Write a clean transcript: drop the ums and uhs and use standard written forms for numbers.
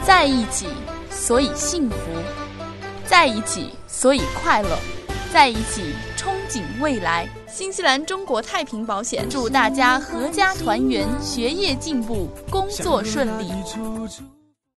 在一起，所以幸福；在一起，所以快乐；在一起，憧憬未来。新西兰中国太平保险祝大家阖家团圆，学业进步，工作顺利。